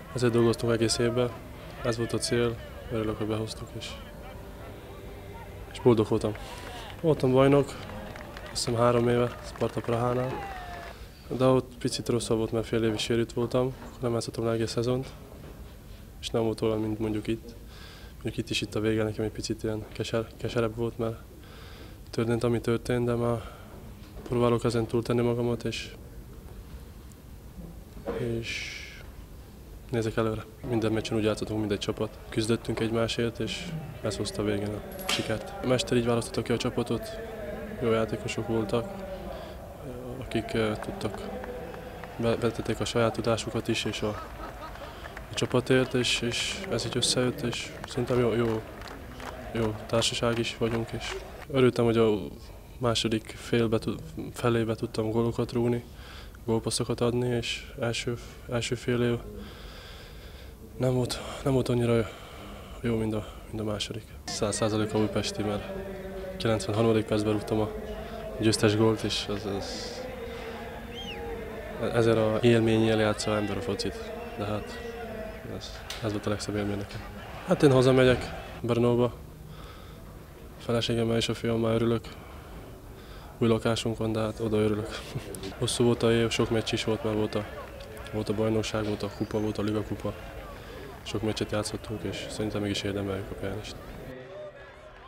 Ezért dolgoztunk egész évben, ez volt a cél, örülök, hogy behoztuk, és boldog voltam. Voltam bajnok, azt hiszem 3 éve Sparta Prahánál, de ott picit rosszabb volt, mert fél évig sérült voltam, nem játszottam le egész szezont, és nem volt olyan, mint mondjuk itt. Mondjuk itt is, itt a vége nekem egy picit ilyen keserebb volt, mert történt, ami történt, de már próbálok ezen túltenni magamat, és nézek előre. Minden meccsen úgy játszottunk, mint egy csapat. Küzdöttünk egymásért, és ez hozta a végén a sikert. A mester így választotta ki a csapatot, jó játékosok voltak, akik tudtak, betették a saját tudásukat is, és a csapatért, és ez így összejött, és szerintem jó társaság is vagyunk, és örültem, hogy a második felébe tudtam gólokat rúgni, gólpasszokat adni, és első fél év nem volt annyira jó, mint a második. 100% a újpesti, mert 93. percben rúgtam a győztes gólt, és ezzel a élménnyel játsza ember a focit, de hát ez volt a legszebb élmény nekem. Hát én hazamegyek Brnóba, feleségemmel és a fiammal örülök. Új lakásunk van, de hát oda örülök. Hosszú volt a év, sok meccs is volt, mert volt a bajnokság, volt a kupa, volt a ligakupa. Sok meccset játszottunk, és szerintem meg is érdemeljük a pianist.